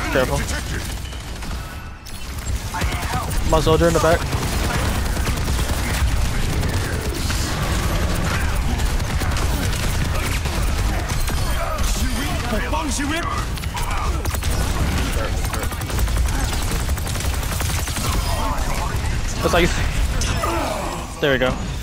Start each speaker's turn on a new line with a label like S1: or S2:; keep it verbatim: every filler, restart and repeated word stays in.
S1: Careful. My soldier in the back. That's like, there we go.